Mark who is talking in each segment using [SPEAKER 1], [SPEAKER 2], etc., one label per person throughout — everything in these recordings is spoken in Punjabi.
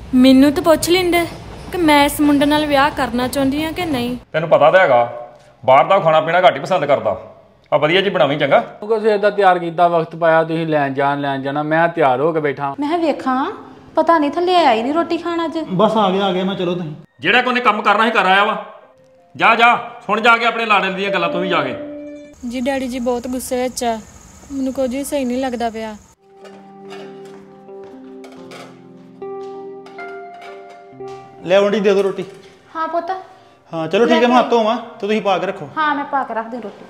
[SPEAKER 1] ਮੈਨੂੰ ਤਾਂ ਪੁੱਛ ਲੈਂਦੇ ਕਿ ਮੈਂ ਇਸ ਮੁੰਡੇ ਨਾਲ ਵਿਆਹ ਕਰਨਾ ਚਾਹੁੰਦੀ ਹਾਂ ਕਿ ਨਹੀਂ।
[SPEAKER 2] ਤੈਨੂੰ ਪਤਾ ਤਾਂ ਹੈਗਾ ਬਾਹਰ ਦਾ ਖਾਣਾ ਪੀਣਾ ਘੱਟ ਹੀ ਪਸੰਦ ਕਰਦਾ। ਆ ਵਧੀਆ ਜੀ ਬਣਾਵੀਂ ਚੰਗਾ।
[SPEAKER 3] ਤੂੰ ਸਵੇਰ ਦਾ ਤਿਆਰ ਕੀਤਾ ਵਕਤ ਪਾਇਆ ਤੁਸੀਂ ਲੈਣ ਜਾਣਾ ਮੈਂ ਤਿਆਰ ਹੋ ਕੇ ਬੈਠਾ।
[SPEAKER 4] ਮੈਂ ਵੇਖਾਂ ਪਤਾ ਨਹੀਂ ਥੱਲੇ ਆਇਆ ਹੀ ਨਹੀਂ ਰੋਟੀ ਖਾਣ ਅੱਜ।
[SPEAKER 5] ਬਸ ਆ ਗਿਆ ਮੈਂ। ਚਲੋ ਤੁਸੀਂ
[SPEAKER 2] ਜਿਹੜਾ ਕੋਨੇ ਕੰਮ ਕਰਨਾ ਸੀ ਕਰ ਆਇਆ ਵਾ। ਜਾ ਸੁਣ ਜਾ ਕੇ ਆਪਣੇ ਲਾੜੇ ਦੀਆਂ ਗੱਲਾਂ ਤੂੰ ਵੀ ਜਾ ਕੇ।
[SPEAKER 1] ਜੀ ਡੈਡੀ ਜੀ ਬਹੁਤ ਗੁੱਸੇ ਵਿੱਚ ਆ, ਮੈਨੂੰ ਕੁਝ ਵੀ ਸਹੀ ਨਹੀਂ ਲੱਗਦਾ ਪਿਆ।
[SPEAKER 5] ਲੈ ਆਂਟੀ ਦੇ ਦਿਓ ਰੋਟੀ।
[SPEAKER 4] ਹਾਂ ਪੁੱਤ।
[SPEAKER 5] ਹਾਂ ਚਲੋ ਠੀਕ ਹੈ, ਮੈਂ ਹੱਥ ਧੋਵਾਂ ਤੇ ਤੁਸੀਂ ਪਾ ਕੇ ਰੱਖੋ।
[SPEAKER 4] ਹਾਂ ਮੈਂ ਪਾ ਕੇ ਰੱਖ ਦਿਆਂ ਰੋਟੀ।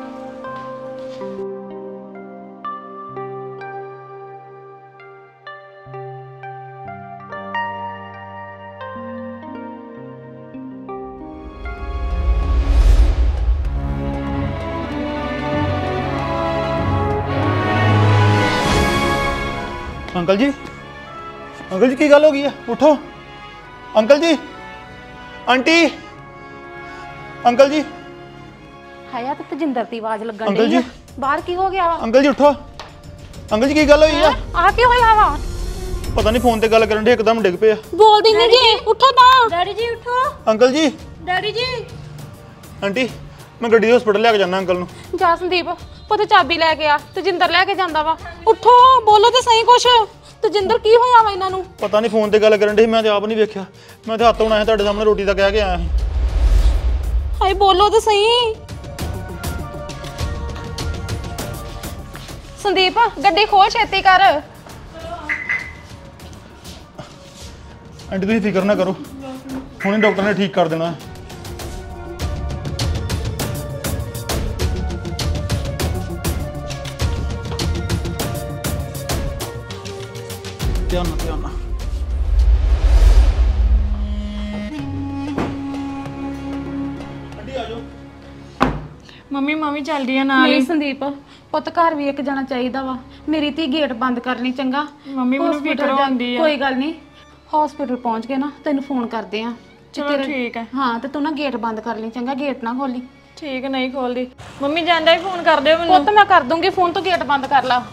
[SPEAKER 5] अंकल जी की गल हो गई है? उठो uncle ji. Aunty uncle ji.
[SPEAKER 4] हाया तो तजिंदर की आवाज लगन
[SPEAKER 5] अंकल
[SPEAKER 4] डी
[SPEAKER 5] जी।
[SPEAKER 4] है। बाहर की हो गया वा?
[SPEAKER 5] अंकल जी उठो। अंकल जी की गल हुई है?
[SPEAKER 4] आ की होया वा?
[SPEAKER 5] पता नहीं फोन ते गल करन दे एकदम डिग पे।
[SPEAKER 4] बोल दी नहीं जी। उठो ता
[SPEAKER 1] ਡੈਡੀ ਜੀ ਉਠੋ।
[SPEAKER 5] Uncle ji.
[SPEAKER 1] Daddy ji
[SPEAKER 5] aunty मैं गड्डी हॉस्पिटल लेके जाना अंकल नु।
[SPEAKER 4] जा संदीप पुत चाबी लेके आ। तजिंदर लेके जांदा वा। उठो बोलो तो सही कुछ। तजिंदर की होया वा इन्हां नु?
[SPEAKER 5] पता नहीं फोन ते गल करन दे, मैं ते आप नहीं वेख्या। मैं ते हाथ धोना है तुहाडे सामने रोटी दा कह के आया ਸੀ।
[SPEAKER 4] हाय बोलो तो सही। संदीप गड्डी खोल छेती कर।
[SPEAKER 5] आंटी तुसीं फिक्र ना करो, हुणे डॉक्टर ने ठीक कर देना है। ध्यान ना।
[SPEAKER 1] ਮੰਮੀ ਮੈਂ ਵੀ ਚੱਲਦੀ ਆ ਨਾਲ
[SPEAKER 4] ਨਹੀਂ
[SPEAKER 1] ਹੀ।
[SPEAKER 4] ਸੰਦੀਪ ਪੁੱਤ ਘਰ ਵੀ ਇੱਕ ਜਣਾ ਚਾਹੀਦਾ ਵਾ। ਮੇਰੀ ਧੀ ਗੇਟ ਬੰਦ ਕਰ ਲਈ ਚੰਗਾ।
[SPEAKER 1] ਮੰਮੀ ਮੈਨੂੰ ਫਿਕਰ ਹੁੰਦੀ ਆ।
[SPEAKER 4] ਕੋਈ ਗੱਲ ਨਹੀਂ ਹਸਪੀਟਲ ਪਹੁੰਚ ਕੇ ਨਾ ਤੈਨੂੰ ਫੋਨ ਕਰਦੇ ਆ।
[SPEAKER 1] ਚਲੋ ਠੀਕ ਹੈ।
[SPEAKER 4] ਹਾਂ ਤੇ ਤੂੰ ਨਾ ਗੇਟ ਬੰਦ ਕਰ ਲਈ ਚੰਗਾ, ਗੇਟ ਨਾ ਖੋਲੀ।
[SPEAKER 1] ਠੀਕ ਨਹੀਂ ਖੋਲਦੀ। ਮੰਮੀ ਜਾਂਦਾ ਹੀ ਫੋਨ ਕਰ ਦਿਓ ਮੈਨੂੰ।
[SPEAKER 4] ਪੁੱਤ ਮੈਂ ਕਰ ਦੂੰਗੀ ਫੋਨ, ਤੋਂ ਗੇਟ ਬੰਦ ਕਰ ਲਾ।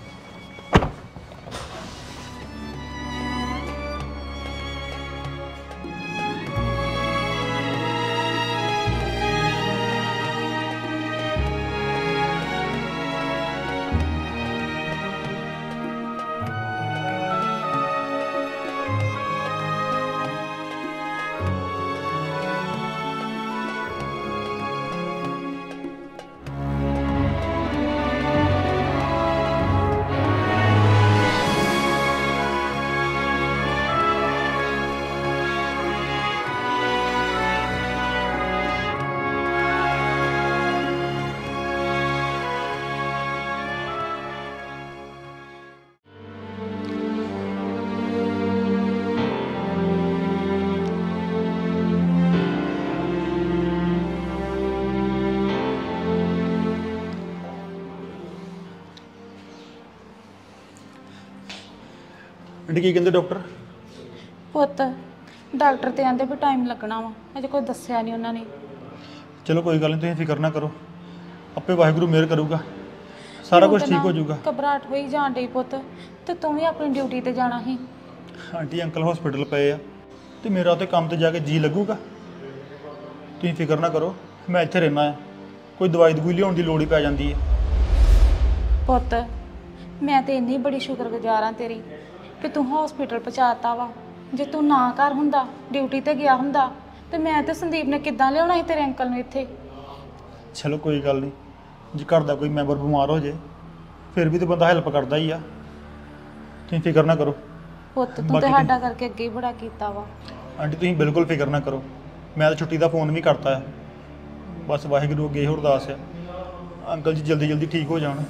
[SPEAKER 5] आंटी की कहते डॉक्टर?
[SPEAKER 4] ਪੁੱਤ ਡਾਕਟਰ ਤੇ ਆਂਦੇ ਵੀ ਟਾਈਮ ਲੱਗਣਾ ਵਾ, ਅਜੇ ਕੋਈ ਦੱਸਿਆ ਨਹੀਂ ਉਹਨਾਂ ਨੇ।
[SPEAKER 5] चलो कोई गल नहीं, तुसीं फिक्र ना करो, आपे वाहिगुरू मेहर करूगा, सारा कुछ ठीक हो जाऊगा।
[SPEAKER 4] घबराहट होई जान डई पुੱਤ, ਤੇ ਤੂੰ ਵੀ ਆਪਣੀ ਡਿਊਟੀ ਤੇ ਜਾਣਾ ਸੀ।
[SPEAKER 5] आंटी अंकल हॉस्पिटल पे आ तो मेरा तो काम ते जाके जी लगूगा। तुसीं फिक्र ना करो, मैं इत्थे रहना है, कोई दवाई दवूई लियाउण दी लोड़ ही पै जांदी है।
[SPEAKER 4] ਪੁੱਤ ਮੈਂ ਤੇ ਇੰਨੀ ਬੜੀ ਸ਼ੁਕਰਗੁਜ਼ਾਰ ਹਾਂ ਤੇਰੀ ਕਿ ਤੂੰ ਹਸਪੀਟਲ ਪਹੁੰਚਾਤਾ ਵਾ। ਜੇ ਤੂੰ ਨਾ ਘਰ ਹੁੰਦਾ, ਡਿਊਟੀ ਤੇ ਗਿਆ ਹੁੰਦਾ, ਤੇ ਮੈਂ ਤੇ ਸੰਦੀਪ ਨੇ ਕਿੱਦਾਂ ਲਿਆਉਣਾ ਸੀ ਤੇਰੇ ਅੰਕਲ ਨੂੰ ਇੱਥੇ।
[SPEAKER 5] चलो कोई गल नहीं, जे घर का कोई मैंबर बीमार हो जाए फिर भी तो बंदा हैल्प करता ही आ। तुसीं फिक्र ना करो।
[SPEAKER 4] ਪੁੱਤ ਤੂੰ
[SPEAKER 5] ਬਾਕੀ
[SPEAKER 4] ਤੇ ਸਾਡਾ ਕਰਕੇ ਅੱਗੇ ਹੀ ਬੜਾ ਕੀਤਾ ਵਾ।
[SPEAKER 5] आंटी तुसीं बिल्कुल फिक्र ना करो, मैं तो छुट्टी का फोन भी करता है। बस वाहिगुरू अगे हो अरदास है अंकल जी जल्दी जल्दी ठीक हो जान।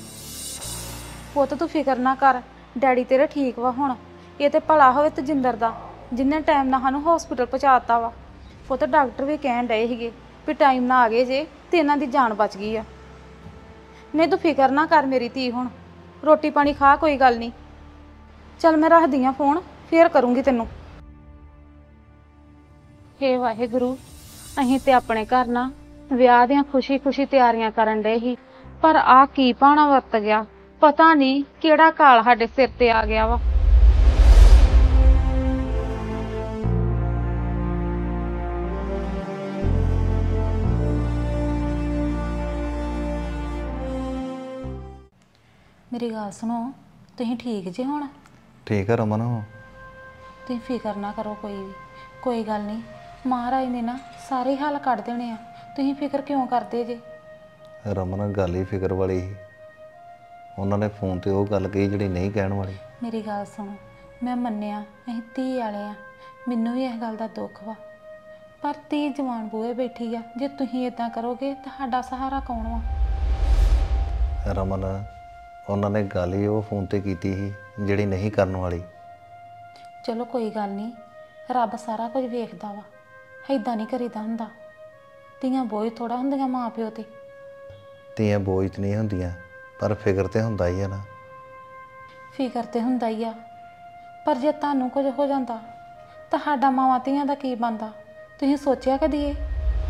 [SPEAKER 4] ਪੁੱਤ ਤੂੰ ਫਿਕਰ ਨਾ ਕਰ, ਡੈਡੀ ਤੇਰੇ ਠੀਕ ਵਾ ਹੁਣ। ਇਹ ਤੇ ਭਲਾ ਹੋਵੇ ਤਜਿੰਦਰ ਦਾ, ਜਿੰਨੇ ਟਾਈਮ ਨਾਲ ਸਾਨੂੰ ਹਸਪੀਟਲ ਪਹੁੰਚਾਤਾ ਵਾ। ਪੁੱਤ ਡਾਕਟਰ ਵੀ ਕਹਿਣ ਡਏ ਸੀਗੇ ਵੀ ਟਾਈਮ ਨਾਲ ਆ ਗਏ ਜੇ ਤੇ ਇਹਨਾਂ ਦੀ ਜਾਨ ਬਚ ਗਈ ਆ। ਨਹੀਂ ਤੂੰ ਫਿਕਰ ਨਾ ਕਰ ਮੇਰੀ ਧੀ, ਹੁਣ ਰੋਟੀ ਪਾਣੀ ਖਾ, ਕੋਈ ਗੱਲ ਨਹੀਂ। ਚੱਲ ਮੈਂ ਰੱਖਦੀ ਆ ਫੋਨ, ਫੇਰ ਕਰੂੰਗੀ ਤੈਨੂੰ। ਹੇ ਵਾਹਿਗੁਰੂ, ਅਸੀਂ ਤੇ ਆਪਣੇ ਘਰ ਨਾ ਵਿਆਹ ਦੀਆਂ ਖੁਸ਼ੀ ਖੁਸ਼ੀ ਤਿਆਰੀਆਂ ਕਰਨ ਡਏ ਸੀ, ਪਰ ਆ ਕੀ ਭਾਣਾ ਵਰਤ ਗਿਆ। ਪਤਾ ਨਹੀਂ ਕਿਹੜਾ ਕਾਲ ਸਾਡੇ ਸਿਰ ਤੇ ਆ ਗਿਆ ਵਾ। ਮੇਰੀ ਗੱਲ ਸੁਣੋ, ਤੁਸੀਂ ਠੀਕ ਜੇ ਹੁਣ?
[SPEAKER 6] ਠੀਕ ਹੈ ਰਮਨ।
[SPEAKER 4] ਤੁਸੀਂ ਫਿਕਰ ਨਾ ਕਰੋ ਕੋਈ ਵੀ, ਕੋਈ ਗੱਲ ਨਹੀਂ। ਮਹਾਰਾਜ ਨੇ ਨਾ ਸਾਰੇ ਹਾਲ ਕੱਢ ਦੇਣੇ ਆ, ਤੁਸੀਂ ਫਿਕਰ ਕਿਉਂ ਕਰਦੇ ਜੇ?
[SPEAKER 6] ਰਮਨ ਗੱਲ ਹੀ ਫਿਕਰ ਵਾਲੀ ਸੀ। ਉਹਨਾਂ ਨੇ ਫੋਨ ਤੇ ਉਹ ਗੱਲ ਕਹੀ ਜਿਹੜੀ ਨਹੀਂ ਕਹਿਣ ਵਾਲੀ।
[SPEAKER 4] ਮੇਰੀ ਗੱਲ ਸੁਣੋ, ਮੈਂ ਮੰਨਿਆ ਅਸੀਂ ਧੀ ਵਾਲੇ ਆ, ਮੈਨੂੰ ਵੀ ਇਸ ਗੱਲ ਦਾ ਦੁੱਖ ਵਾ, ਪਰ ਧੀ ਜਵਾਨ ਬੂਹੇ ਬੈਠੀ ਆ। ਜੇ ਤੁਸੀਂ ਇਦਾਂ ਕਰੋਗੇ ਤੁਹਾਡਾ ਸਹਾਰਾ ਕੌਣ ਵਾ?
[SPEAKER 6] ਰਮਨ ਉਹਨਾਂ ਨੇ ਗੱਲ ਹੀ ਉਹ ਫੋਨ ਤੇ ਕੀਤੀ ਸੀ ਜਿਹੜੀ ਨਹੀਂ ਕਰਨ ਵਾਲੀ।
[SPEAKER 4] ਚਲੋ ਕੋਈ ਗੱਲ ਨਹੀਂ, ਰੱਬ ਸਾਰਾ ਕੁਝ ਵੇਖਦਾ ਵਾ, ਐਦਾਂ ਨਹੀਂ ਕਰੀਦਾ ਹੁੰਦਾ। ਧੀਆਂ ਬੋਝ ਥੋੜਾ ਹੁੰਦੀਆਂ ਮਾਂ ਪਿਓ ਤੇ।
[SPEAKER 6] ਧੀਆਂ ਬੋਝ ਤੇ ਨਹੀਂ ਹੁੰਦੀਆਂ, ਪਰ ਫਿਕਰ ਤੇ ਹੁੰਦਾ ਹੀ ਆ ਨਾ।
[SPEAKER 4] ਫਿਕਰ ਤੇ ਹੁੰਦਾ ਹੀ ਆ, ਪਰ ਜੇ ਤੁਹਾਨੂੰ ਕੁਝ ਹੋ ਜਾਂਦਾ ਤੁਹਾਡਾ ਮਾਵਾਂ ਧੀਆਂ ਦਾ ਕੀ ਬਣਦਾ? ਤੁਸੀਂ ਸੋਚਿਆ ਕਦੀ ਇਹ?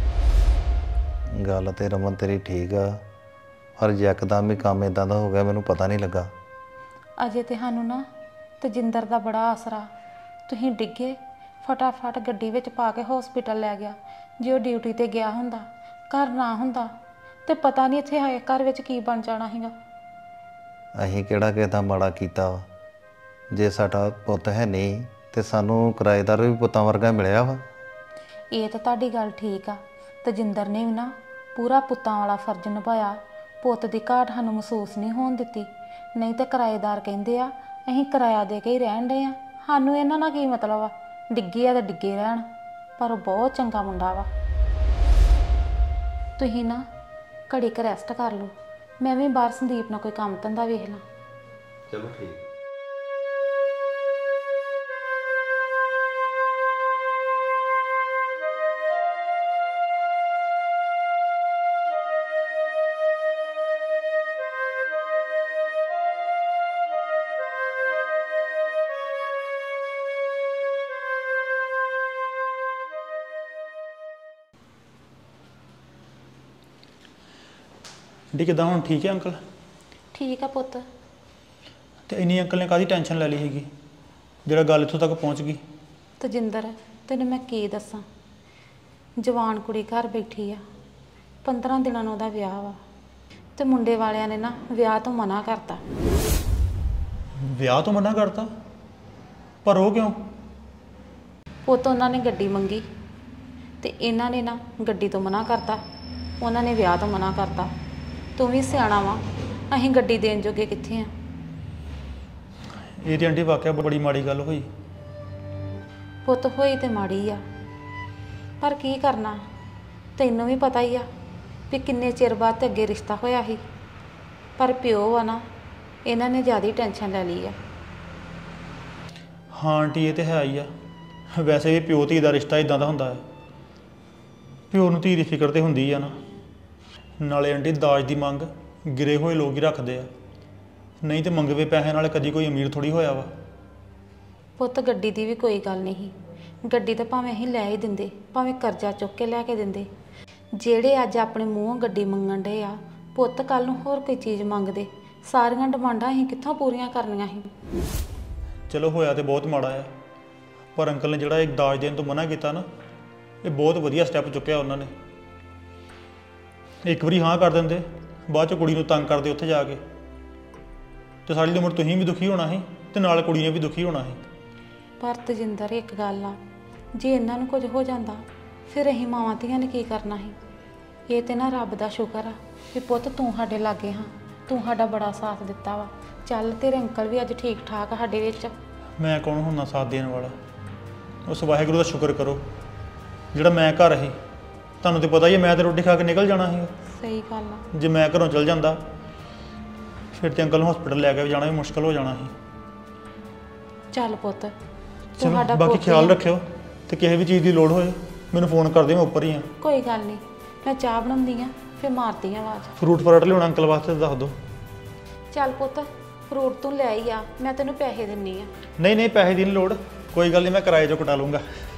[SPEAKER 6] ਗੱਲ ਤੇ ਰਮਨ ਤੇਰੀ ਠੀਕ ਆ, ਪਰ ਯਕਦਮ ਹੀ ਕੰਮ ਇਦਾਂ ਦਾ ਹੋ ਗਿਆ, ਮੈਨੂੰ ਪਤਾ ਨਹੀਂ ਲੱਗਾ।
[SPEAKER 4] ਅਜੇ ਤੇ ਸਾਨੂੰ ਨਾ ਤਜਿੰਦਰ ਦਾ ਬੜਾ ਆਸਰਾ। ਤੁਸੀਂ ਡਿੱਗੇ, ਫਟਾਫਟ ਗੱਡੀ ਵਿੱਚ ਪਾ ਕੇ ਹਸਪੀਟਲ ਲੈ ਗਿਆ। ਜੇ ਉਹ ਡਿਊਟੀ ਤੇ ਗਿਆ ਹੁੰਦਾ, ਘਰ ਨਾ ਹੁੰਦਾ, ਤੇ ਪਤਾ ਨਹੀਂ ਇੱਥੇ ਆਏ ਘਰ ਵਿੱਚ ਕੀ ਬਣ ਜਾਣਾ ਸੀਗਾ।
[SPEAKER 6] ਅਸੀਂ ਕਿਹੜਾ ਕਿਸੇ ਦਾ ਮਾੜਾ ਕੀਤਾ ਵਾ? ਜੇ ਸਾਡਾ ਪੁੱਤ ਹੈ ਨਹੀਂ ਤੇ ਸਾਨੂੰ ਕਿਰਾਏਦਾਰ ਵੀ ਪੁੱਤਾਂ ਵਰਗਾ ਮਿਲਿਆ ਵਾ।
[SPEAKER 4] ਇਹ ਤਾਂ ਤੁਹਾਡੀ ਗੱਲ ਠੀਕ ਆ, ਤਜਿੰਦਰ ਨੇ ਵੀ ਨਾ ਪੂਰਾ ਪੁੱਤਾਂ ਵਾਲਾ ਫਰਜ਼ ਨਿਭਾਇਆ। ਪੁੱਤ ਦੀ ਘਾਟ ਸਾਨੂੰ ਮਹਿਸੂਸ ਨਹੀਂ ਹੋਣ ਦਿੱਤੀ। ਨਹੀਂ ਤੇ ਕਿਰਾਏਦਾਰ ਕਹਿੰਦੇ ਆ ਅਸੀਂ ਕਿਰਾਇਆ ਦੇ ਕੇ ਹੀ ਰਹਿਣ ਡਏ ਆ, ਸਾਨੂੰ ਇਹਨਾਂ ਨਾਲ ਕੀ ਮਤਲਬ ਆ? ਡਿੱਗੇ ਆ ਤਾਂ ਡਿੱਗੇ ਰਹਿਣ। ਪਰ ਉਹ ਬਹੁਤ ਚੰਗਾ ਮੁੰਡਾ ਵਾ। ਤੁਸੀਂ ਨਾ ਘੜੀ ਕੁ ਰੈਸਟ ਕਰ ਲਓ, ਮੈਂ ਵੀ ਬਾਹਰ ਸੰਦੀਪ ਨਾਲ ਕੋਈ ਕੰਮ ਧੰਦਾ ਵੇਖ ਲਾਂ।
[SPEAKER 6] ਚਲੋ ਠੀਕ।
[SPEAKER 5] ਆਂਟੀ ਕਿੱਦਾਂ ਹੁਣ ਠੀਕ ਹੈ ਅੰਕਲ?
[SPEAKER 4] ਠੀਕ ਆ ਪੁੱਤ।
[SPEAKER 5] ਤੇ ਇੰਨੀ ਅੰਕਲ ਨੇ ਕਾਹਦੀ ਟੈਨਸ਼ਨ ਲੈ ਲਈ ਸੀਗੀ ਜਿਹੜਾ ਗੱਲ ਇੱਥੋਂ ਤੱਕ ਪਹੁੰਚ ਗਈ?
[SPEAKER 4] ਤਜਿੰਦਰ ਤੈਨੂੰ ਮੈਂ ਕੀ ਦੱਸਾਂ, ਜਵਾਨ ਕੁੜੀ ਘਰ ਬੈਠੀ ਆ, 15 ਦਿਨਾਂ ਨੂੰ ਉਹਦਾ ਵਿਆਹ ਵਾ, ਤੇ ਮੁੰਡੇ ਵਾਲਿਆਂ ਨੇ ਨਾ ਵਿਆਹ ਤੋਂ ਮਨਾ ਕਰਤਾ।
[SPEAKER 5] ਵਿਆਹ ਤੋਂ ਮਨਾ ਕਰਤਾ? ਪਰ ਉਹ ਕਿਉਂ?
[SPEAKER 4] ਪੁੱਤ ਉਹਨਾਂ ਨੇ ਗੱਡੀ ਮੰਗੀ ਤੇ ਇਹਨਾਂ ਨੇ ਨਾ ਗੱਡੀ ਤੋਂ ਮਨਾ ਕਰਤਾ, ਉਹਨਾਂ ਨੇ ਵਿਆਹ ਤੋਂ ਮਨਾ ਕਰਤਾ। ਤੂੰ ਵੀ ਸਿਆਣਾ ਵਾ, ਅਸੀਂ ਗੱਡੀ ਦੇਣ ਜੋਗੇ ਕਿੱਥੇ ਆ?
[SPEAKER 5] ਇਹ ਤੇ ਆਂਟੀ ਵਾਕਿਆ ਬੜੀ ਮਾੜੀ ਗੱਲ ਹੋਈ।
[SPEAKER 4] ਪੁੱਤ ਹੋਈ ਤੇ ਮਾੜੀ ਆ, ਪਰ ਕੀ ਕਰਨਾ? ਤੈਨੂੰ ਵੀ ਪਤਾ ਹੀ ਆ ਵੀ ਕਿੰਨੇ ਚਿਰ ਬਾਅਦ ਤੇ ਅੱਗੇ ਰਿਸ਼ਤਾ ਹੋਇਆ ਸੀ। ਪਰ ਪਿਓ ਆ ਨਾ, ਇਹਨਾਂ ਨੇ ਜ਼ਿਆਦਾ ਟੈਨਸ਼ਨ ਲੈ ਲਈ ਆ।
[SPEAKER 5] ਹਾਂ ਆਂਟੀ ਇਹ ਤੇ ਹੈ ਹੀ ਆ। ਵੈਸੇ ਵੀ ਪਿਓ ਧੀ ਦਾ ਰਿਸ਼ਤਾ ਇਦਾਂ ਦਾ ਹੁੰਦਾ ਹੈ, ਪਿਓ ਨੂੰ ਧੀ ਦੀ ਫਿਕਰ ਤੇ ਹੁੰਦੀ ਆ ਨਾ। ਨਾਲੇ ਆਂਟੀ ਦਾਜ ਦੀ ਮੰਗ ਗਿਰੇ ਹੋਏ ਲੋਕ ਹੀ ਰੱਖਦੇ ਆ, ਨਹੀਂ ਤੇ ਮੰਗਵੇ ਪੈਸੇ ਨਾਲ ਕਦੀ ਕੋਈ ਅਮੀਰ ਥੋੜੀ ਹੋਇਆ ਵਾ।
[SPEAKER 4] ਪੁੱਤ ਗੱਡੀ ਦੀ ਵੀ ਕੋਈ ਗੱਲ ਨਹੀਂ, ਗੱਡੀ ਤਾਂ ਭਾਵੇਂ ਅਸੀਂ ਲੈ ਹੀ ਦਿੰਦੇ, ਭਾਵੇਂ ਕਰਜ਼ਾ ਚੁੱਕ ਕੇ ਲੈ ਕੇ ਦਿੰਦੇ। ਜਿਹੜੇ ਅੱਜ ਆਪਣੇ ਮੂੰਹੋਂ ਗੱਡੀ ਮੰਗਣ ਡਏ ਆ, ਪੁੱਤ ਕੱਲ ਨੂੰ ਹੋਰ ਕੋਈ ਚੀਜ਼ ਮੰਗਦੇ, ਸਾਰੀਆਂ ਡਿਮਾਂਡਾਂ ਅਸੀਂ ਕਿੱਥੋਂ ਪੂਰੀਆਂ ਕਰਨੀਆਂ ਸੀ?
[SPEAKER 5] ਚਲੋ ਹੋਇਆ ਤੇ ਬਹੁਤ ਮਾੜਾ ਆ, ਪਰ ਅੰਕਲ ਨੇ ਜਿਹੜਾ ਇੱਕ ਦਾਜ ਦੇਣ ਤੋਂ ਮਨਾ ਕੀਤਾ ਨਾ, ਇਹ ਬਹੁਤ ਵਧੀਆ ਸਟੈਪ ਚੁੱਕਿਆ ਉਹਨਾਂ ਨੇ। ਇੱਕ ਵਾਰੀ ਹਾਂ ਕਰ ਦਿੰਦੇ, ਬਾਅਦ 'ਚ ਕੁੜੀ ਨੂੰ ਤੰਗ ਕਰਦੇ ਉੱਥੇ ਜਾ ਕੇ, ਤੇ ਸਾਰੀ ਉਮਰ ਤੁਸੀਂ ਵੀ ਦੁਖੀ ਹੋਣਾ ਸੀ ਤੇ ਨਾਲ ਕੁੜੀ ਨੇ ਵੀ ਦੁਖੀ ਹੋਣਾ ਸੀ।
[SPEAKER 4] ਪਰ ਤਜਿੰਦਰ ਇੱਕ ਗੱਲ ਆ, ਜੇ ਇਹਨਾਂ ਨੂੰ ਕੁਝ ਹੋ ਜਾਂਦਾ ਫਿਰ ਅਸੀਂ ਮਾਵਾਂ ਧੀਆਂ ਨੇ ਕੀ ਕਰਨਾ ਸੀ? ਇਹ ਤੇ ਨਾ ਰੱਬ ਦਾ ਸ਼ੁਕਰ ਆ ਵੀ ਪੁੱਤ ਤੂੰ ਸਾਡੇ ਲਾਗੇ ਹਾਂ, ਤੂੰ ਸਾਡਾ ਬੜਾ ਸਾਥ ਦਿੱਤਾ ਵਾ। ਚੱਲ ਤੇਰੇ ਅੰਕਲ ਵੀ ਅੱਜ ਠੀਕ ਠਾਕ ਆ ਸਾਡੇ ਵਿੱਚ।
[SPEAKER 5] ਮੈਂ ਕੌਣ ਹੁੰਦਾ ਸਾਥ ਦੇਣ ਵਾਲਾ? ਉਸ ਵਾਹਿਗੁਰੂ ਦਾ ਸ਼ੁਕਰ ਕਰੋ ਜਿਹੜਾ ਮੈਂ ਘਰ ਸੀ। ਤੁਹਾਨੂੰ ਤੇ ਪਤਾ ਹੀ ਹੈ ਮੈਂ ਤਾਂ ਰੋਟੀ ਖਾ ਕੇ ਨਿਕਲ ਜਾਣਾ ਸੀ।
[SPEAKER 4] ਸਹੀ ਗੱਲ ਆ।
[SPEAKER 5] ਜੇ ਮੈਂ ਘਰੋਂ ਚਲ ਜਾਂਦਾ ਫਿਰ ਤੇ ਅੰਕਲ ਨੂੰ ਹਸਪੀਟਲ ਲੈ ਕੇ ਜਾਣਾ ਵੀ ਮੁਸ਼ਕਲ ਹੋ ਜਾਣਾ ਸੀ।
[SPEAKER 4] ਚੱਲ ਪੁੱਤ ਤੂੰ
[SPEAKER 5] ਚਲੋ
[SPEAKER 4] ਸਾਡਾ
[SPEAKER 5] ਬਾਕੀ
[SPEAKER 4] ਪੁੱਤ
[SPEAKER 5] ਖਿਆਲ
[SPEAKER 4] ਆ।
[SPEAKER 5] ਰੱਖਿਓ, ਤੇ ਕਿਸੇ ਵੀ ਚੀਜ਼ ਦੀ ਲੋੜ ਹੋਏ ਮੈਨੂੰ ਫੋਨ ਕਰ ਦਿਓ, ਮੈਂ ਉੱਪਰ ਹੀ ਹਾਂ।
[SPEAKER 4] ਕੋਈ ਗੱਲ ਨਹੀਂ, ਮੈਂ ਚਾਹ ਬਣਾਉਂਦੀ ਆ ਫਿਰ ਮਾਰਦੀ ਆ ਆਵਾਜ਼।
[SPEAKER 5] ਫਰੂਟ ਫਰਾਟ ਲਿਆਉਣਾ ਅੰਕਲ ਵਾਸਤੇ ਦੱਸ ਦਿਓ।
[SPEAKER 4] ਚੱਲ ਪੁੱਤ ਫਰੂਟ ਤੂੰ ਲੈ ਹੀ ਆ, ਮੈਂ ਤੈਨੂੰ ਪੈਸੇ ਦਿੰਨੀ ਆ।
[SPEAKER 5] ਨਹੀਂ ਨਹੀਂ ਪੈਸੇ ਦੀ ਨਹੀਂ ਲੋੜ, ਕੋਈ ਗੱਲ ਨਹੀਂ, ਮੈਂ ਕਿਰਾਏ 'ਚੋਂ ਕਟਾ ਲੂੰਗਾ।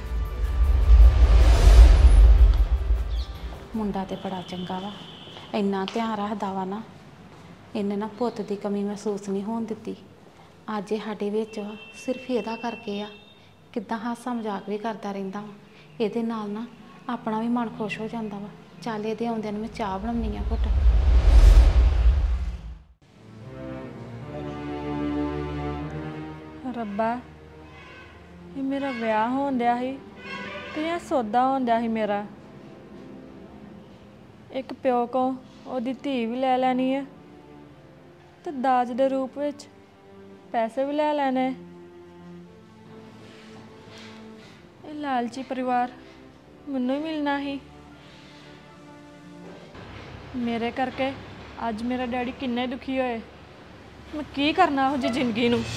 [SPEAKER 4] ਮੁੰਡਾ ਤੇ ਬੜਾ ਚੰਗਾ ਵਾ, ਇੰਨਾ ਧਿਆਨ ਰੱਖਦਾ ਵਾ ਨਾ, ਇਹਨੇ ਨਾ ਪੁੱਤ ਦੀ ਕਮੀ ਮਹਿਸੂਸ ਨਹੀਂ ਹੋਣ ਦਿੱਤੀ। ਅੱਜ ਇਹ ਸਾਡੇ ਵਿੱਚ ਵਾ ਸਿਰਫ ਇਹਦਾ ਕਰਕੇ ਆ, ਕਿੱਦਾਂ ਹਾਸਾ ਮਜ਼ਾਕ ਵੀ ਕਰਦਾ ਰਹਿੰਦਾ ਵਾ। ਇਹਦੇ ਨਾਲ ਨਾ ਆਪਣਾ ਵੀ ਮਨ ਖੁਸ਼ ਹੋ ਜਾਂਦਾ ਵਾ। ਚੱਲ ਇਹਦੇ ਆਉਂਦਿਆਂ ਨੂੰ ਮੈਂ ਚਾਹ ਬਣਾਉਣੀ ਆ ਘੁੱਟ।
[SPEAKER 1] ਰੱਬਾ ਇਹ ਮੇਰਾ ਵਿਆਹ ਹੋਣ ਡਿਆ ਸੀ ਤੇ ਇਹ ਸੌਦਾ ਹੋਣ ਡਿਆ ਸੀ ਮੇਰਾ। ਇੱਕ ਪਿਓ ਕੋ ਉਹਦੀ ਧੀ ਵੀ ਲੈ ਲੈਣੀ ਹੈ ਤੇ ਦਾਜ ਦੇ ਰੂਪ ਵਿੱਚ ਪੈਸੇ ਵੀ ਲੈ ਲੈਣੇ। ਇਹ ਲਾਲਚੀ ਪਰਿਵਾਰ ਮੈਨੂੰ ਹੀ ਮਿਲਣਾ ਸੀ। ਮੇਰੇ ਕਰਕੇ ਅੱਜ ਮੇਰਾ ਡੈਡੀ ਕਿੰਨੇ ਦੁਖੀ ਹੋਏ। ਮੈਂ ਕੀ ਕਰਨਾ ਉਹ ਜੀ ਜ਼ਿੰਦਗੀ ਨੂੰ।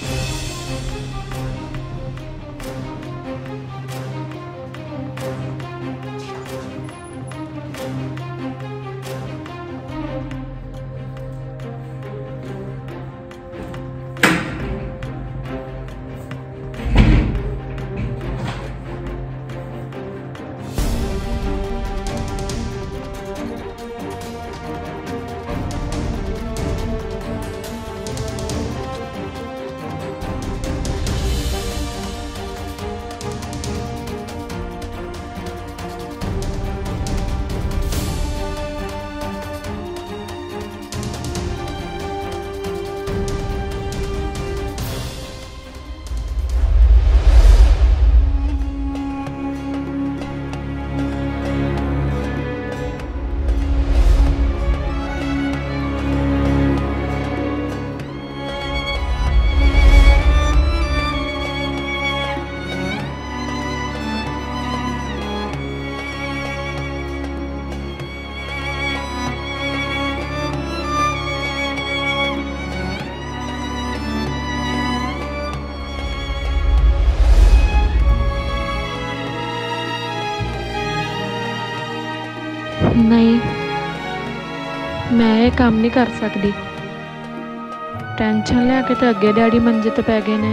[SPEAKER 1] ਨਹੀਂ, ਮੈਂ ਇਹ ਕੰਮ ਨਹੀਂ ਕਰ ਸਕਦੀ। ਟੈਨਸ਼ਨ ਲੈ ਕੇ ਤਾਂ ਅੱਗੇ ਡੈਡੀ ਮੰਜੇ ਤੇ ਪੈ ਗਏ ਨੇ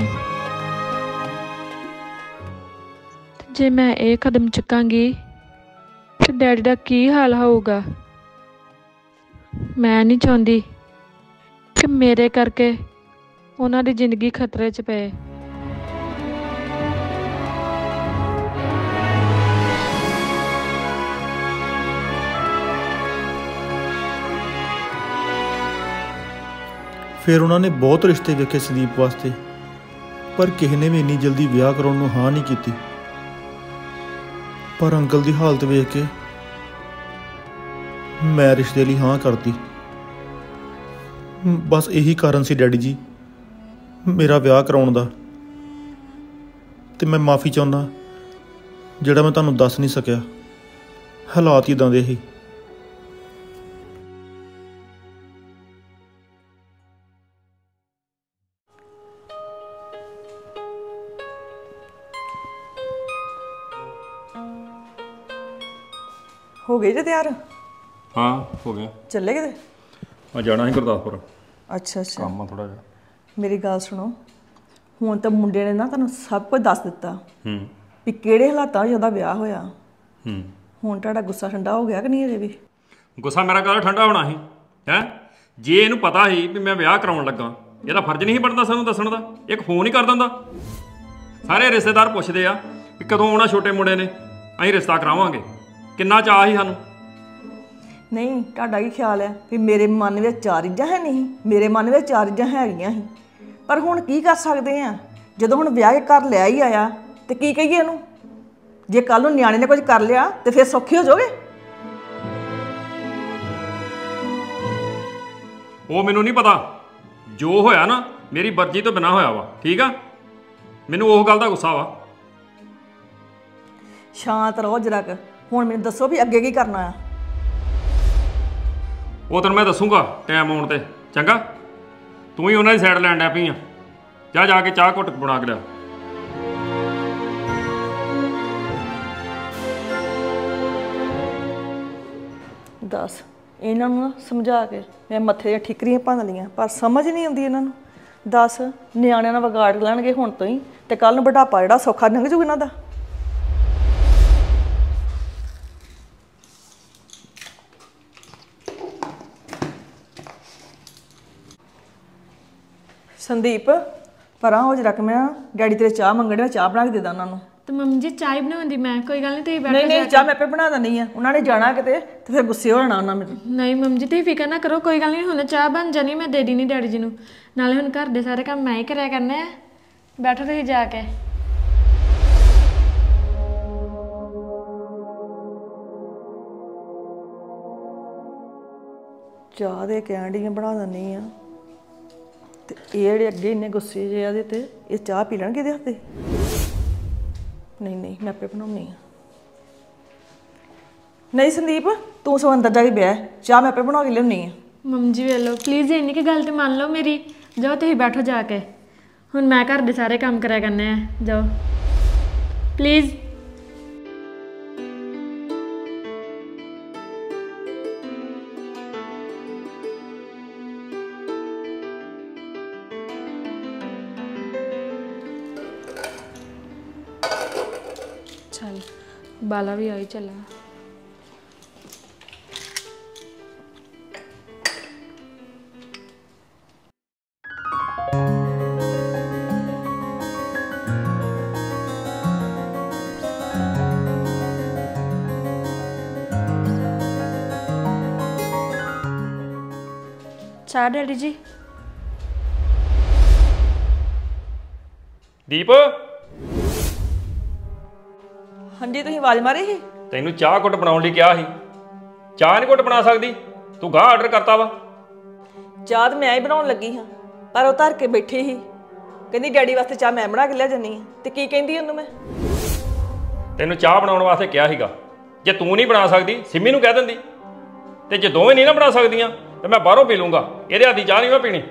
[SPEAKER 1] ਤੇ ਜੇ ਮੈਂ ਇਹ ਕਦਮ ਚੁੱਕਾਂਗੀ ਤੇ ਡੈਡੀ ਦਾ ਕੀ ਹਾਲ ਹੋਊਗਾ। ਮੈਂ ਨਹੀਂ ਚਾਹੁੰਦੀ ਕਿ ਮੇਰੇ ਕਰਕੇ ਉਹਨਾਂ ਦੀ ਜ਼ਿੰਦਗੀ ਖਤਰੇ 'ਚ ਪਏ।
[SPEAKER 5] ਫਿਰ ਉਹਨਾਂ ਨੇ ਬਹੁਤ ਰਿਸ਼ਤੇ ਵੇਖੇ ਸੰਦੀਪ ਵਾਸਤੇ, ਪਰ ਕਿਸੇ ਨੇ ਵੀ ਇੰਨੀ ਜਲਦੀ ਵਿਆਹ ਕਰਾਉਣ ਨੂੰ ਹਾਂ ਨਹੀਂ ਕੀਤੀ। ਪਰ ਅੰਕਲ ਦੀ ਹਾਲਤ ਵੇਖ ਕੇ ਮੈਂ ਰਿਸ਼ਤੇ ਲਈ ਹਾਂ ਕਰਤੀ। ਬਸ ਇਹੀ ਕਾਰਨ ਸੀ ਡੈਡੀ ਜੀ ਮੇਰਾ ਵਿਆਹ ਕਰਾਉਣ ਦਾ, ਤੇ ਮੈਂ ਮਾਫੀ ਚਾਹੁੰਦਾ ਜਿਹੜਾ ਮੈਂ ਤੁਹਾਨੂੰ ਦੱਸ ਨਹੀਂ ਸਕਿਆ। ਹਾਲਾਤ ਇੱਦਾਂ ਦੇ ਸੀ।
[SPEAKER 7] ਹੋ ਗਏ ਜੇ ਤਿਆਰ?
[SPEAKER 2] ਹਾਂ ਹੋ ਗਿਆ।
[SPEAKER 7] ਚੱਲੇ ਕਿਤੇ?
[SPEAKER 2] ਆ ਜਾਣਾ ਸੀ ਗੁਰਦਾਸਪੁਰ,
[SPEAKER 7] ਅੱਛਾ ਅੱਛਾ।
[SPEAKER 2] ਕੰਮ ਆ ਥੋੜਾ ਜਿਹਾ।
[SPEAKER 7] ਮੇਰੀ ਗੱਲ ਸੁਣੋ, ਹੁਣ ਤਾਂ ਮੁੰਡੇ ਨੇ ਨਾ ਤੁਹਾਨੂੰ ਸਭ ਕੁਝ ਦੱਸ ਦਿੱਤਾ ਵੀ ਕਿਹੜੇ ਹਾਲਾਤਾਂ 'ਚ ਉਹਦਾ ਵਿਆਹ ਹੋਇਆ। ਹੁਣ ਤੁਹਾਡਾ ਗੁੱਸਾ ਠੰਡਾ ਹੋ ਗਿਆ ਕਿ ਨਹੀਂ ਅਜੇ ਵੀ?
[SPEAKER 2] ਗੁੱਸਾ ਮੇਰਾ ਕਾਹਦਾ ਠੰਡਾ ਹੋਣਾ ਸੀ ਹੈ? ਜੇ ਇਹਨੂੰ ਪਤਾ ਸੀ ਵੀ ਮੈਂ ਵਿਆਹ ਕਰਾਉਣ ਲੱਗਾ, ਇਹਦਾ ਫਰਜ਼ ਨਹੀਂ ਬਣਦਾ ਸਾਨੂੰ ਦੱਸਣ ਦਾ? ਇੱਕ ਫੋਨ ਹੀ ਕਰ ਦਿੰਦਾ। ਸਾਰੇ ਰਿਸ਼ਤੇਦਾਰ ਪੁੱਛਦੇ ਆ ਵੀ ਕਦੋਂ ਆਉਣਾ ਛੋਟੇ ਮੁੰਡੇ ਨੇ, ਅਸੀਂ ਰਿਸ਼ਤਾ ਕਰਾਵਾਂਗੇ। ਕਿੰਨਾ ਚਾਅ ਸੀ ਸਾਨੂੰ।
[SPEAKER 7] ਨਹੀਂ, ਤੁਹਾਡਾ ਕੀ ਖਿਆਲ ਹੈ ਵੀ ਮੇਰੇ ਮਨ ਵਿੱਚ ਚਾਰ ਚੀਜ਼ਾਂ ਹੈ ਨਹੀਂ? ਮੇਰੇ ਮਨ ਵਿੱਚ ਚਾਰ ਚੀਜ਼ਾਂ ਹੈਗੀਆਂ ਸੀ, ਪਰ ਹੁਣ ਕੀ ਕਰ ਸਕਦੇ ਆ? ਜਦੋਂ ਹੁਣ ਵਿਆਹ ਕੇ ਘਰ ਲਿਆ ਹੀ ਆਇਆ ਤੇ ਕੀ ਕਹੀਏ ਇਹਨੂੰ? ਜੇ ਕੱਲ ਨੂੰ ਨਿਆਣੇ ਨੇ ਕੁਝ ਕਰ ਲਿਆ ਤੇ ਫਿਰ ਸੌਖੇ ਹੋ ਜਾਓਗੇ?
[SPEAKER 2] ਉਹ ਮੈਨੂੰ ਨਹੀਂ ਪਤਾ। ਜੋ ਹੋਇਆ ਨਾ ਮੇਰੀ ਮਰਜ਼ੀ ਤੋਂ ਬਿਨਾਂ ਹੋਇਆ ਵਾ, ਠੀਕ ਆ? ਮੈਨੂੰ ਉਹ ਗੱਲ ਦਾ ਗੁੱਸਾ ਵਾ।
[SPEAKER 7] ਸ਼ਾਂਤ ਰਹੋ ਜਰਾ ਕੁ। ਹੁਣ ਮੈਨੂੰ ਦੱਸੋ ਵੀ ਅੱਗੇ ਕੀ ਕਰਨਾ ਆ?
[SPEAKER 2] ਉਹ ਤੈਨੂੰ ਮੈਂ ਦੱਸੂਗਾ ਟਾਈਮ ਆਉਣ ਤੇ, ਚੰਗਾ? ਤੂੰ ਹੀ ਉਹਨਾਂ ਦੀ ਸਾਈਡ ਲੈਣ ਡੈ ਪਈ ਆ। ਜਾ ਕੇ ਚਾਹ ਘੁੱਟ ਬਣਾ ਕੇ ਲਿਆ।
[SPEAKER 7] ਦੱਸ, ਇਹਨਾਂ ਨੂੰ ਨਾ ਸਮਝਾ ਕੇ ਮੈਂ ਮੱਥੇ ਦੀਆਂ ਠਿਕਰੀਆਂ ਭੰਨ ਲਈਆਂ, ਪਰ ਸਮਝ ਨਹੀਂ ਆਉਂਦੀ ਇਹਨਾਂ ਨੂੰ। ਦੱਸ, ਨਿਆਣਿਆਂ ਨਾਲ ਵਿਗਾੜ ਲੈਣਗੇ ਹੁਣ ਤੋਂ ਹੀ, ਤੇ ਕੱਲ ਨੂੰ ਬੁਢਾਪਾ ਜਿਹੜਾ ਸੌਖਾ ਲੰਘ ਜੂ ਇਹਨਾਂ ਦਾ। ਸੰਦੀਪ, ਪਰਾਂ ਹੋ ਜਰਾ, ਮੈਂ ਡੈਡੀ ਤੇਰੇ ਚਾਹ ਮੰਗਣ ਡਿਆ, ਚਾਹ ਬਣਾ ਕੇ ਦੇ ਦਾਂ ਉਹਨਾਂ ਨੂੰ।
[SPEAKER 1] ਤੇ ਮੰਮੀ ਜੀ ਚਾਹ ਹੀ ਬਣਾਉਂਦੀ ਮੈਂ, ਕੋਈ ਗੱਲ ਨਹੀਂ, ਤੁਸੀਂ ਬੈਠੋ।
[SPEAKER 7] ਨਹੀਂ ਚਾਹ ਮੈਂ ਆਪੇ ਬਣਾ ਦਿੰਦੀ ਆ। ਉਹਨਾਂ ਨੇ ਜਾਣਾ ਕਿਤੇ ਤੇ ਫਿਰ ਗੁੱਸੇ ਹੋ ਜਾਣਾ ਉਹਨਾਂ ਮੈਨੂੰ।
[SPEAKER 1] ਨਹੀਂ ਮੰਮੀ ਜੀ ਤੁਸੀਂ ਫਿਕਰ ਨਾ ਕਰੋ, ਕੋਈ ਗੱਲ ਨਹੀਂ, ਹੁਣ ਚਾਹ ਬਣ ਜਾਣੀ, ਮੈਂ ਦੇ ਦੇਣੀ ਡੈਡੀ ਜੀ ਨੂੰ। ਨਾਲੇ ਹੁਣ ਘਰ ਦੇ ਸਾਰੇ ਕੰਮ ਮੈਂ ਹੀ ਕਰਿਆ ਕਰਨੇ ਆ, ਬੈਠੋ ਤੁਸੀਂ ਜਾ ਕੇ।
[SPEAKER 7] ਚਾਹ ਦੇ ਕੈਂਡੀਆਂ ਬਣਾ ਦਿੰਦੀ ਆ ਤੇ ਇਹ ਜਿਹੜੇ ਅੱਗੇ ਇੰਨੇ ਗੁੱਸੇ ਜਿਹੇ ਆ ਇਹਦੇ ਤੇ, ਇਹ ਚਾਹ ਪੀ ਲੈਣਗੇ ਇਹਦੇ ਹੱਥੇ? ਨਹੀਂ ਨਹੀਂ, ਮੈਂ ਆਪੇ ਬਣਾਉਣੀ ਆ। ਨਹੀਂ ਸੰਦੀਪ, ਤੂੰ ਸੋ ਅੰਦਰ ਜਾ ਕੇ ਬਹਿ, ਚਾਹ ਮੈਂ ਆਪੇ ਬਣਾ ਕੇ ਲਿਆਉਣੀ ਆ।
[SPEAKER 1] ਮੰਮੀ ਜੀ ਵੇਖ ਲਓ ਪਲੀਜ਼, ਇੰਨੀ ਕੀ ਗੱਲ ਤੇ ਮੰਨ ਲਓ ਮੇਰੀ। ਜਾਓ ਤੁਸੀਂ ਬੈਠੋ ਜਾ ਕੇ, ਹੁਣ ਮੈਂ ਘਰ ਦੇ ਸਾਰੇ ਕੰਮ ਕਰਿਆ ਕਰਨੇ ਆ। ਜਾਓ ਪਲੀਜ਼। चल बाला भी आई चला। चाह डैडी जी।
[SPEAKER 2] ਦੀਪ,
[SPEAKER 7] ਹਾਂਜੀ ਤੁਸੀਂ ਆਵਾਜ਼ ਮਾਰੀ ਸੀ?
[SPEAKER 2] ਤੈਨੂੰ ਚਾਹ ਘੁੱਟ ਬਣਾਉਣ ਲਈ ਕਿਹਾ ਸੀ। ਚਾਹ ਨਹੀਂ ਘੁੱਟ ਬਣਾ ਸਕਦੀ ਤੂੰ? ਗਾਹ ਆਰਡਰ ਕਰਤਾ ਵਾ।
[SPEAKER 7] ਚਾਹ ਤਾਂ ਮੈਂ ਹੀ ਬਣਾਉਣ ਲੱਗੀ ਹਾਂ, ਪਰ ਉਹ ਧਰ ਕੇ ਬੈਠੀ ਸੀ, ਕਹਿੰਦੀ ਡੈਡੀ ਵਾਸਤੇ ਚਾਹ ਮੈਂ ਬਣਾ ਕੇ ਲਿਆ ਜਾਨੀ ਆ। ਤੇ ਕੀ ਕਹਿੰਦੀ ਉਹਨੂੰ ਮੈਂ?
[SPEAKER 2] ਤੈਨੂੰ ਚਾਹ ਬਣਾਉਣ ਵਾਸਤੇ ਕਿਹਾ ਸੀਗਾ। ਜੇ ਤੂੰ ਨਹੀਂ ਬਣਾ ਸਕਦੀ ਸਿੰਮੀ ਨੂੰ ਕਹਿ ਦਿੰਦੀ, ਤੇ ਜੇ ਦੋਵੇਂ ਨਹੀਂ ਨਾ ਬਣਾ ਸਕਦੀਆਂ ਤੇ ਮੈਂ ਬਾਹਰੋਂ ਪੀ ਲੂੰਗਾ। ਇਹਦੇ ਹੱਥ ਦੀ ਚਾਹ ਨਹੀਂ ਮੈਂ ਪੀਣੀ।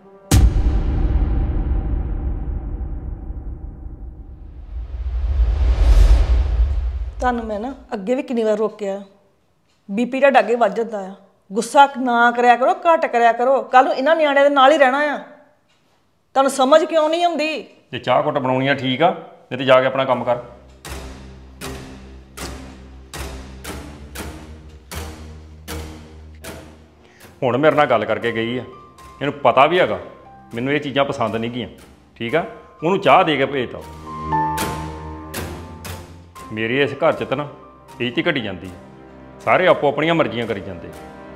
[SPEAKER 7] ਤੁਹਾਨੂੰ ਮੈਂ ਨਾ ਅੱਗੇ ਵੀ ਕਿੰਨੀ ਵਾਰ ਰੋਕਿਆ, ਬੀਪੀ ਦਾ ਅੱਗੇ ਵੱਧ ਜਾਂਦਾ ਆ। ਗੁੱਸਾ ਨਾ ਕਰਿਆ ਕਰੋ, ਘੱਟ ਕਰਿਆ ਕਰੋ। ਕੱਲ ਨੂੰ ਇਹਨਾਂ ਨਿਆਣਿਆਂ ਦੇ ਨਾਲ ਹੀ ਰਹਿਣਾ ਆ। ਤੁਹਾਨੂੰ ਸਮਝ ਕਿਉਂ ਨਹੀਂ ਆਉਂਦੀ?
[SPEAKER 2] ਜੇ ਚਾਹ ਘੁੱਟ ਬਣਾਉਣੀ ਆ ਠੀਕ ਆ, ਨਹੀਂ ਤੇ ਜਾ ਕੇ ਆਪਣਾ ਕੰਮ ਕਰ। ਹੁਣ ਮੇਰੇ ਨਾਲ ਗੱਲ ਕਰਕੇ ਗਈ ਆ, ਇਹਨੂੰ ਪਤਾ ਵੀ ਹੈਗਾ ਮੈਨੂੰ ਇਹ ਚੀਜ਼ਾਂ ਪਸੰਦ ਨਹੀਂ ਗੀਆਂ। ਠੀਕ ਆ, ਉਹਨੂੰ ਚਾਹ ਦੇ ਕੇ ਭੇਜਤਾ। ਮੇਰੀ ਇਸ ਘਰ 'ਚ ਤਾਂ ਨਾ ਇੱਜ਼ਤ ਹੀ ਘਟੀ ਜਾਂਦੀ। ਸਾਰੇ ਆਪੋ ਆਪਣੀਆਂ ਮਰਜ਼ੀਆਂ ਕਰੀ ਜਾਂਦੇ।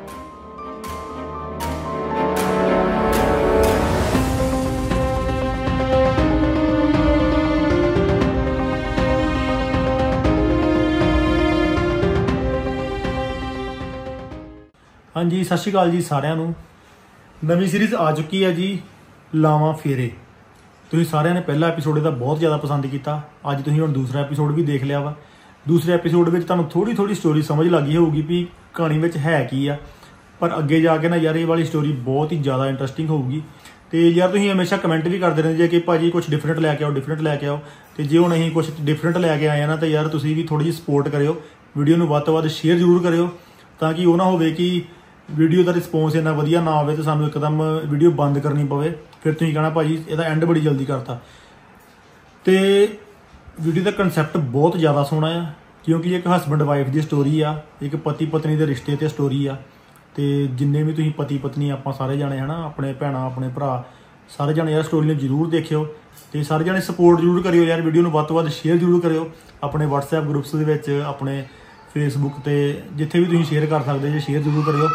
[SPEAKER 5] ਹਾਂਜੀ, ਸਤਿ ਸ਼੍ਰੀ ਅਕਾਲ ਜੀ ਸਾਰਿਆਂ ਨੂੰ। ਨਵੀਂ ਸੀਰੀਜ਼ ਆ ਚੁੱਕੀ ਹੈ ਜੀ, ਲਾਵਾਂ ਫੇਰੇ। ਤੁਸੀਂ ਸਾਰਿਆਂ ਨੇ ਪਹਿਲਾ ਐਪੀਸੋਡ ਇਹਦਾ ਬਹੁਤ ਜ਼ਿਆਦਾ ਪਸੰਦ ਕੀਤਾ। ਅੱਜ ਤੁਸੀਂ ਹੁਣ ਦੂਸਰਾ ਐਪੀਸੋਡ ਵੀ ਦੇਖ ਲਿਆ ਵਾ। ਦੂਸਰੇ ਐਪੀਸੋਡ ਵਿੱਚ ਤੁਹਾਨੂੰ ਥੋੜੀ ਥੋੜੀ ਸਟੋਰੀ ਸਮਝ ਲੱਗੀ ਹੋਊਗੀ ਵੀ ਕਹਾਣੀ ਵਿੱਚ ਹੈ ਕੀ ਆ, ਪਰ ਅੱਗੇ ਜਾ ਕੇ ਨਾ ਯਾਰ ਇਹ ਵਾਲੀ ਸਟੋਰੀ ਬਹੁਤ ਹੀ ਜ਼ਿਆਦਾ ਇੰਟਰਸਟਿੰਗ ਹੋਊਗੀ। ਤੇ ਯਾਰ ਤੁਸੀਂ ਹਮੇਸ਼ਾ ਕਮੈਂਟ ਵੀ ਕਰਦੇ ਰਹਿੰਦੇ ਜੇ ਕਿ ਭਾਜੀ ਕੁਝ ਡਿਫਰੈਂਟ ਲੈ ਕੇ ਆਓ, ਡਿਫਰੈਂਟ ਲੈ ਕੇ ਆਓ। ਤੇ ਜੇ ਹੁਣ ਅਸੀਂ ਕੁਝ ਡਿਫਰੈਂਟ ਲੈ ਕੇ ਆਏ ਆ ਨਾ, ਤਾਂ ਯਾਰ ਤੁਸੀਂ ਵੀ ਥੋੜੀ ਜਿਹੀ ਸਪੋਰਟ ਕਰਿਓ, ਵੀਡੀਓ ਨੂੰ ਵੱਧ ਤੋਂ ਵੱਧ ਸ਼ੇਅਰ ਜ਼ਰੂਰ ਕਰਿਓ, ਤਾਂ ਕਿ ਉਹ ਨਾ ਹੋਵੇ ਕਿ ਵੀਡੀਓ ਦਾ ਰਿਸਪੌਂਸ ਇੰਨਾ ਵਧੀਆ ਨਾ ਆਵੇ ਤੇ ਸਾਨੂੰ ਇੱਕਦਮ ਵੀਡੀਓ ਬੰਦ ਕਰਨੀ ਪਵੇ। ਫਿਰ ਤੁਸੀਂ ਕਹਿਣਾ ਭਾਜੀ ਇਹਦਾ ਐਂਡ ਬੜੀ ਜਲਦੀ ਕਰਤਾ। ਤੇ ਵੀਡੀਓ ਦਾ ਕਨਸੈਪਟ ਬਹੁਤ ਜ਼ਿਆਦਾ ਸੋਹਣਾ ਆ, ਕਿਉਂਕਿ ਇੱਕ ਹਸਬੈਂਡ ਵਾਈਫ ਦੀ ਸਟੋਰੀ ਆ, ਇੱਕ ਪਤੀ ਪਤਨੀ ਦੇ ਰਿਸ਼ਤੇ ਤੇ ਸਟੋਰੀ ਆ। ਤੇ ਜਿੰਨੇ ਵੀ ਤੁਸੀਂ ਪਤੀ ਪਤਨੀ ਆਪਾਂ ਸਾਰੇ ਜਾਣੇ ਹਨਾ, ਆਪਣੇ ਭੈਣਾਂ ਆਪਣੇ ਭਰਾ ਸਾਰੇ ਜਾਣੇ ਯਾਰ ਸਟੋਰੀ ਨੂੰ ਜ਼ਰੂਰ ਦੇਖਿਓ। ਤੇ ਸਾਰੇ ਜਾਣੇ ਸਪੋਰਟ ਜ਼ਰੂਰ ਕਰਿਓ ਯਾਰ, ਵੀਡੀਓ ਨੂੰ ਵੱਧ ਤੋਂ ਵੱਧ ਸ਼ੇਅਰ ਜ਼ਰੂਰ ਕਰਿਓ ਆਪਣੇ WhatsApp ਗਰੁੱਪਸ ਦੇ ਵਿੱਚ, ਆਪਣੇ ਫੇਸਬੁੱਕ ਤੇ ਜਿੱਥੇ ਵੀ ਤੁਸੀਂ ਸ਼ੇਅਰ ਕਰ ਸਕਦੇ ਜੇ, ਸ਼ੇਅਰ ਜ਼ਰੂਰ ਕਰਿਓ।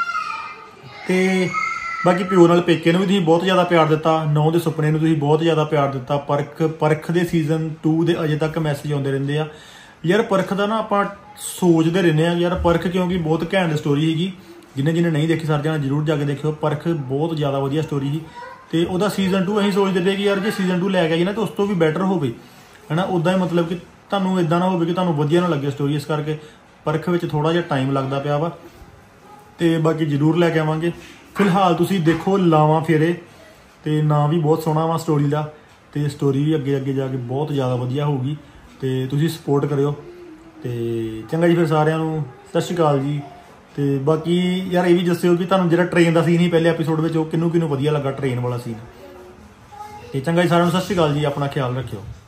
[SPEAKER 5] ਤੇ ਬਾਕੀ ਪਿਓ ਨਾਲ ਪੇਕੇ ਨੂੰ ਵੀ ਤੁਸੀਂ ਬਹੁਤ ਜ਼ਿਆਦਾ ਪਿਆਰ ਦਿੱਤਾ, ਨੌ ਦੇ ਸੁਪਨੇ ਨੂੰ ਤੁਸੀਂ ਬਹੁਤ ਜ਼ਿਆਦਾ ਪਿਆਰ ਦਿੱਤਾ। ਪਰਖ ਦੇ ਸੀਜ਼ਨ 2 ਦੇ ਅਜੇ ਤੱਕ ਮੈਸੇਜ ਆਉਂਦੇ ਰਹਿੰਦੇ ਆ ਯਾਰ। ਪਰਖ ਦਾ ਨਾ ਆਪਾਂ ਸੋਚਦੇ ਰਹਿੰਦੇ ਆ ਯਾਰ ਪਰਖ, ਕਿਉਂਕਿ ਬਹੁਤ ਘੈਂਟ ਸਟੋਰੀ ਹੈਗੀ। ਜਿਹਨੇ ਨਹੀਂ ਦੇਖੀ ਸਾਰੇ ਜਾਣੇ ਜ਼ਰੂਰ ਜਾ ਕੇ ਦੇਖਿਓ। ਪਰਖ ਬਹੁਤ ਜ਼ਿਆਦਾ ਵਧੀਆ ਸਟੋਰੀ ਸੀ। ਤੇ ਉਹਦਾ ਸੀਜ਼ਨ 2 ਅਸੀਂ ਸੋਚਦੇ ਪਏ ਕਿ ਯਾਰ ਜੇ ਸੀਜ਼ਨ 2 ਲੈ ਕੇ ਆਈਏ ਨਾ ਤਾਂ ਉਸ ਤੋਂ ਵੀ ਬੈਟਰ ਹੋਵੇ ਹੈ ਨਾ। ਉੱਦਾਂ ਹੀ ਮਤਲਬ ਕਿ ਤੁਹਾਨੂੰ ਇਦਾਂ ਨਾ ਹੋਵੇ ਕਿ ਤੁਹਾਨੂੰ ਵਧੀਆ ਨਾ ਲੱਗੇ ਸਟੋਰੀ। ਇਸ ਕਰਕੇ ਪਰਖ ਵਿੱਚ ਥੋੜਾ ਜਿਹਾ ਟਾਈਮ ਲੱਗਦਾ ਪਿਆ ਵਾ, ਤੇ ਬਾਕੀ ਜ਼ਰੂਰ ਲੈ ਕੇ ਆਵਾਂਗੇ। ਫਿਲਹਾਲ ਤੁਸੀਂ ਦੇਖੋ ਲਾਵਾਂ ਫੇਰੇ, ਤੇ ਨਾਂ ਵੀ ਬਹੁਤ ਸੋਹਣਾ ਵਾ ਸਟੋਰੀ ਦਾ, ਤੇ ਸਟੋਰੀ ਵੀ ਅੱਗੇ ਜਾ ਕੇ ਬਹੁਤ ਜ਼ਿਆਦਾ ਵਧੀਆ ਹੋਊਗੀ। ਤੇ ਤੁਸੀਂ ਸਪੋਰਟ ਕਰਿਓ। ਤੇ ਚੰਗਾ ਜੀ, ਫਿਰ ਸਾਰਿਆਂ ਨੂੰ ਸਤਿ ਸ਼੍ਰੀ ਅਕਾਲ ਜੀ। ਤੇ ਬਾਕੀ ਯਾਰ ਇਹ ਵੀ ਦੱਸਿਓ ਕਿ ਤੁਹਾਨੂੰ ਜਿਹੜਾ ਟ੍ਰੇਨ ਦਾ ਸੀਨ ਸੀ ਪਹਿਲੇ ਐਪੀਸੋਡ ਵਿੱਚ, ਉਹ ਕਿਹਨੂੰ ਵਧੀਆ ਲੱਗਾ ਟ੍ਰੇਨ ਵਾਲਾ ਸੀਨ। ਤੇ ਚੰਗਾ ਜੀ, ਸਾਰਿਆਂ ਨੂੰ ਸਤਿ ਸ਼੍ਰੀ ਅਕਾਲ ਜੀ, ਆਪਣਾ ਖਿਆਲ ਰੱਖਿਓ।